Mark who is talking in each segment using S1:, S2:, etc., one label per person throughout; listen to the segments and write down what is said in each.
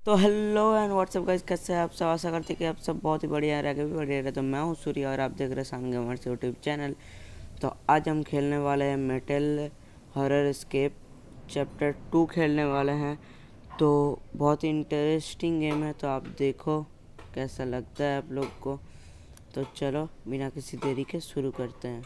S1: तो hello and WhatsApp guys, कैसे हैं आप सब। आशा करते हैं कि आप सब बहुत ही बढ़िया रहे, भी बढ़िया रहे। तो मैं हूँ सूर्या और आप देख रहे हैं सान गेमर्स यूट्यूब चैनल। तो आज हम खेलने वाले हैं मेटल हॉरर एस्केप चैप्टर 2 खेलने वाले हैं। तो बहुत ही इंटरेस्टिंग गेम है, तो आप देखो कैसा लगता है आप लोग को। तो चलो बिना किसी देरी के शुरू करते हैं।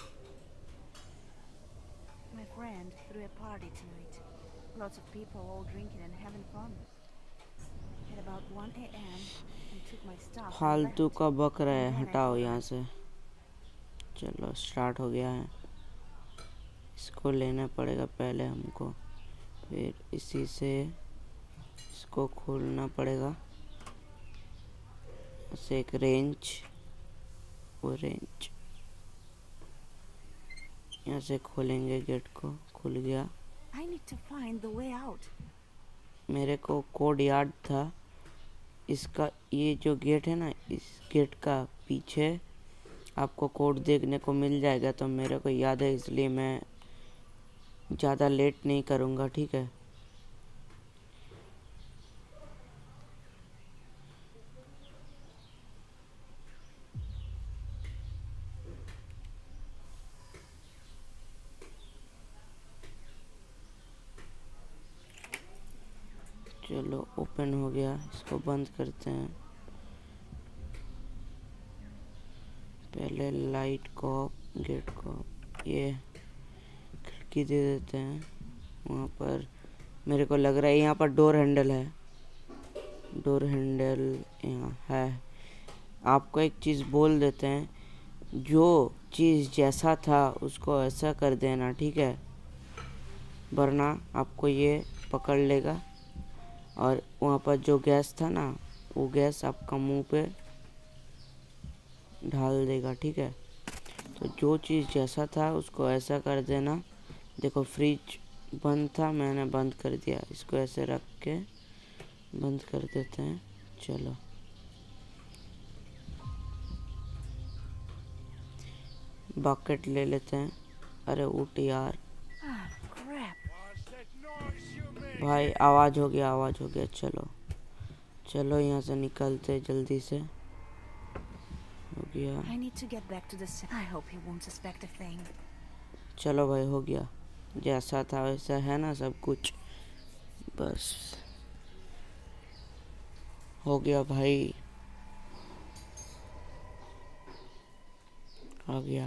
S2: My friend threw a party tonight. Lots of people all drinking and having fun. At about 1 a.m. he took my stuff and
S1: फालतू
S2: left.
S1: का बक रहा है,
S2: And then I
S1: हटाओ यहाँ
S2: forgot.
S1: से। चलो स्टार्ट हो गया है। इसको लेना पड़ेगा पहले हमको, फिर इसी से इसको खोलना पड़ेगा। ऐसे एक रेंज, वो रेंज यहाँ से खोलेंगे गेट को। खुल गया।
S2: I need to find the way out.
S1: मेरे को कोड याद था इसका। ये जो गेट है ना, इस गेट का पीछे आपको कोड देखने को मिल जाएगा। तो मेरे को याद है, इसलिए मैं ज़्यादा लेट नहीं करूँगा, ठीक है। चलो ओपन हो गया, इसको बंद करते हैं। पहले लाइट को, गेट को ये खिड़की दे देते हैं। वहाँ पर मेरे को लग रहा है यहाँ पर डोर हैंडल है। डोर हैंडल यहाँ है। आपको एक चीज़ बोल देते हैं, जो चीज़ जैसा था उसको ऐसा कर देना, ठीक है, वरना आपको ये पकड़ लेगा। और वहाँ पर जो गैस था ना, वो गैस आपका मुंह पे ढाल देगा, ठीक है। तो जो चीज़ जैसा था उसको ऐसा कर देना। देखो फ्रिज बंद था, मैंने बंद कर दिया। इसको ऐसे रख के बंद कर देते हैं। चलो बकेट ले लेते हैं। अरे उठ यार।
S2: Ah, crap.
S1: भाई आवाज़ हो गया, आवाज़ हो गया। चलो चलो यहाँ से निकलते जल्दी से। हो गया।
S2: I need to get back to the city. I hope he won't suspect a thing.
S1: चलो भाई हो गया, जैसा था वैसा है ना सब कुछ। बस हो गया भाई, आ गया।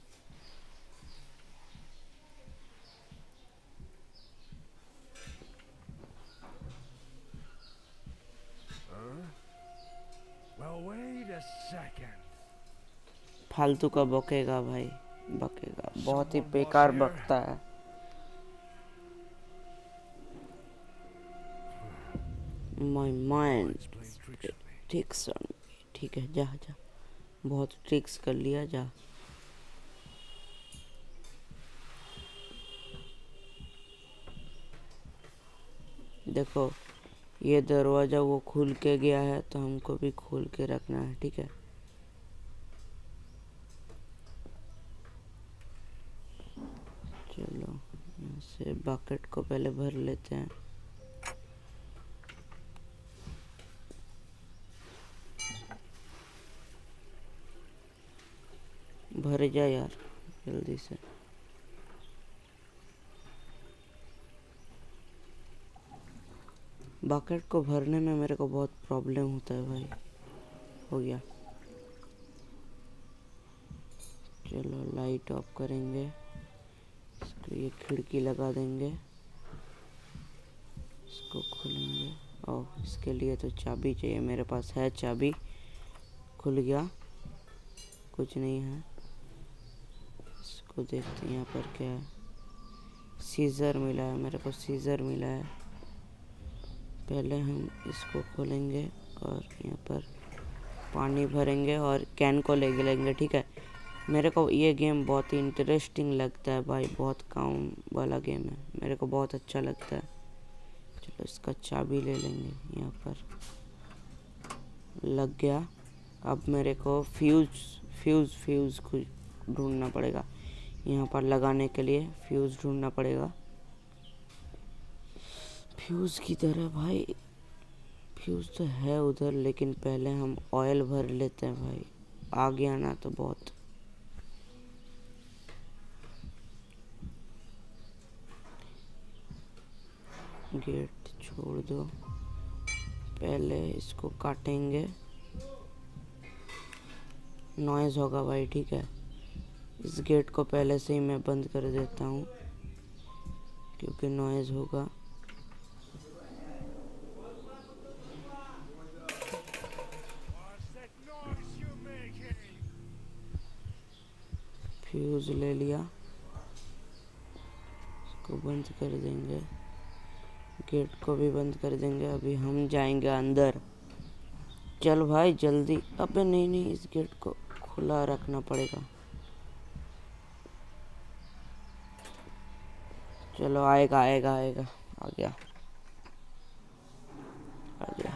S3: Well, wait a second.
S1: फालतू का बकेगा भाई, बकेगा। बहुत ही
S3: Someone
S1: बेकार
S3: was here.
S1: बकता है। My mind
S3: It's playing tricks on me.
S1: Tricks on me. ठीक है, जा जा, बहुत ट्रिक्स कर लिया, जा। देखो ये दरवाज़ा वो खुल के गया है, तो हमको भी खोल के रखना है, ठीक है। चलो यहाँ से बकेट को पहले भर लेते हैं। भर जा यार जल्दी से। बकेट को भरने में मेरे को बहुत प्रॉब्लम होता है भाई। हो गया। चलो लाइट ऑफ करेंगे, इसको ये खिड़की लगा देंगे, इसको खोलेंगे। और इसके लिए तो चाबी चाहिए, मेरे पास है चाबी। खुल गया, कुछ नहीं है। इसको देखते हैं यहाँ पर क्या है। सीजर मिला है मेरे को, सीजर मिला है। पहले हम इसको खोलेंगे और यहाँ पर पानी भरेंगे और कैन को ले लेंगे, ठीक है। मेरे को ये गेम बहुत ही इंटरेस्टिंग लगता है भाई, बहुत काम वाला गेम है, मेरे को बहुत अच्छा लगता है। चलो इसका चाबी ले लेंगे। यहाँ पर लग गया। अब मेरे को फ्यूज़ को ढूंढना पड़ेगा। यहाँ पर लगाने के लिए फ्यूज़ ढूंढना पड़ेगा। फ्यूज़ की तरह भाई, फ्यूज तो है उधर, लेकिन पहले हम ऑयल भर लेते हैं भाई। आ गया ना तो बहुत। गेट छोड़ दो, पहले इसको काटेंगे। नॉइज़ होगा भाई, ठीक है। इस गेट को पहले से ही मैं बंद कर देता हूँ क्योंकि नॉइज़ होगा।
S3: What's that noise you're making?
S1: Fuse ले लिया, इसको बंद कर देंगे। गेट को भी बंद कर देंगे। अभी हम जाएंगे अंदर। चल भाई जल्दी। अबे नहीं नहीं, इस गेट को खुला रखना पड़ेगा। चलो आएगा आएगा आएगा। आ गया आ गया।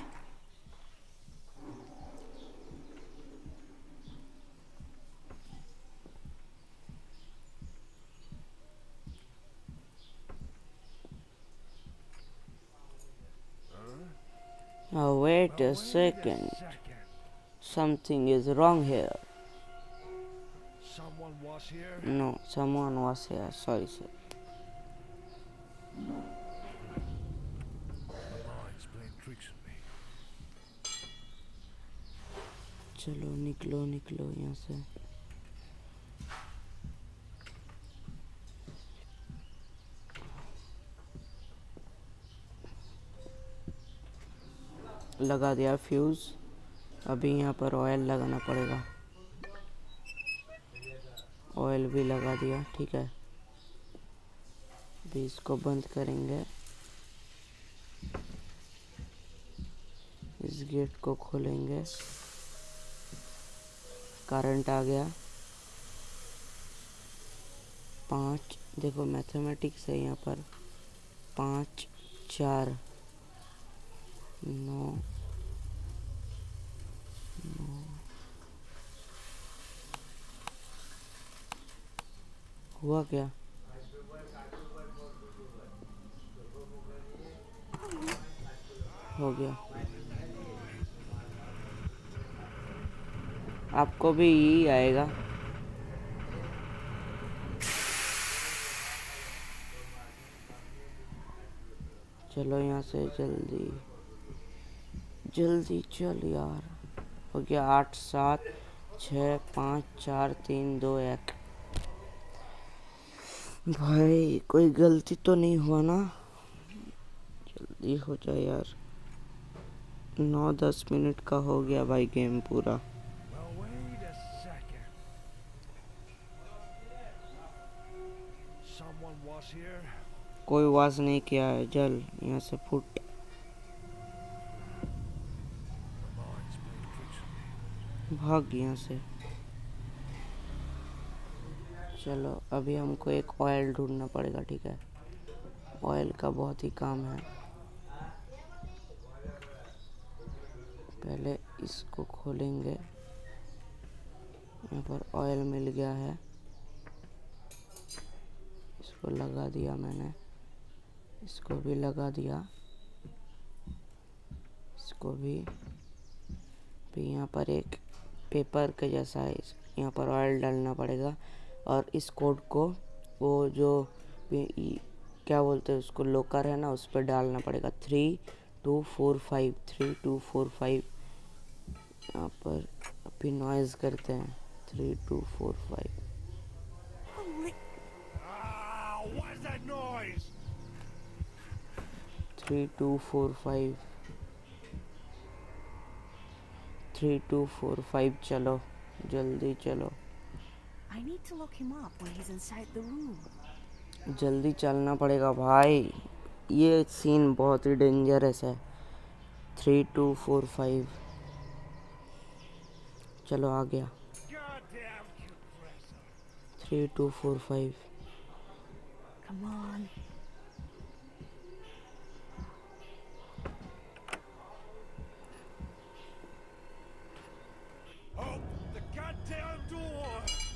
S1: Oh, wait a second. Something is wrong here.
S3: Someone was here?
S1: No, someone was here. Sorry, sir.
S3: The mind's playing tricks on me.
S1: चलो निकलो निकलो यहाँ से। लगा दिया फ्यूज। अभी यहाँ पर ऑयल लगाना पड़ेगा। ऑयल भी लगा दिया, ठीक है। अभी इसको बंद करेंगे। इस गेट को खोलेंगे। करंट आ गया। 5, देखो मैथमेटिक्स है यहाँ पर। 5 4 9 हुआ क्या? हो गया। आपको भी यही आएगा। चलो यहाँ से जल्दी जल्दी चल यार। हो गया 8 7 6 5 4 3 2 1। भाई कोई गलती तो नहीं हुआ ना? जल्दी हो जाए यार। 9-10 मिनट का हो गया भाई गेम पूरा।
S3: Well, wait a second. Someone was here?
S1: कोई आवाज नहीं किया है। जल यहाँ से फुट।
S3: The mind's playing tricks on me.
S1: भाग यहाँ से। चलो अभी हमको एक ऑयल ढूंढना पड़ेगा, ठीक है। ऑयल का बहुत ही काम है। पहले इसको खोलेंगे। यहाँ पर ऑयल मिल गया है। इसको लगा दिया मैंने। इसको भी लगा दिया। इसको भी यहाँ पर एक पेपर के जैसा है। यहाँ पर ऑयल डालना पड़ेगा और इस कोड को वो जो क्या बोलते हैं उसको, लोकर है ना, उस पर डालना पड़ेगा। 3 2 4 5 3 2 4 5। यहाँ पर अभी नॉइज़ करते हैं। 3 2 4 5।
S3: Ah, what's that noise?
S1: 3 2 4 5 3 2 4 5। चलो जल्दी चलो।
S2: I need to lock him up when he's inside the room.
S1: जल्दी चलना पड़ेगा भाई। ये सीन बहुत ही डेंजरस है। 3 2 4 5। चलो आ गया।
S3: Goddamn compressor.
S1: 3 2 4 5।
S2: Come on.
S3: Oh, the goddamn door!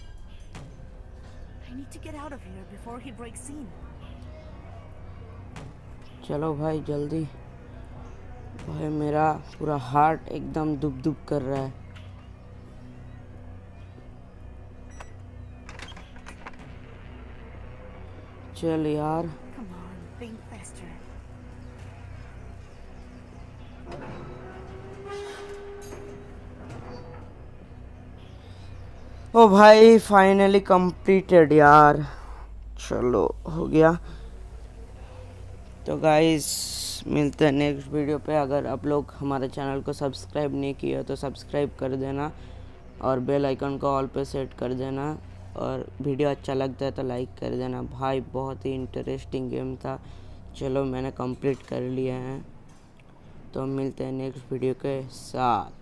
S2: I need to get out of here before he breaks in.
S1: चलो भाई जल्दी भाई मेरा पूरा हार्ट एकदम दुब दुब कर रहा है। चल यार,
S2: Come on, think faster.
S1: ओ भाई फाइनली कंप्लीटेड यार। चलो हो गया। तो गाइस मिलते हैं नेक्स्ट वीडियो पे। अगर आप लोग हमारे चैनल को सब्सक्राइब नहीं किया तो सब्सक्राइब कर देना और बेल आइकन को ऑल पे सेट कर देना, और वीडियो अच्छा लगता है तो लाइक कर देना। भाई बहुत ही इंटरेस्टिंग गेम था। चलो मैंने कंप्लीट कर लिया है, तो मिलते हैं नेक्स्ट वीडियो के साथ।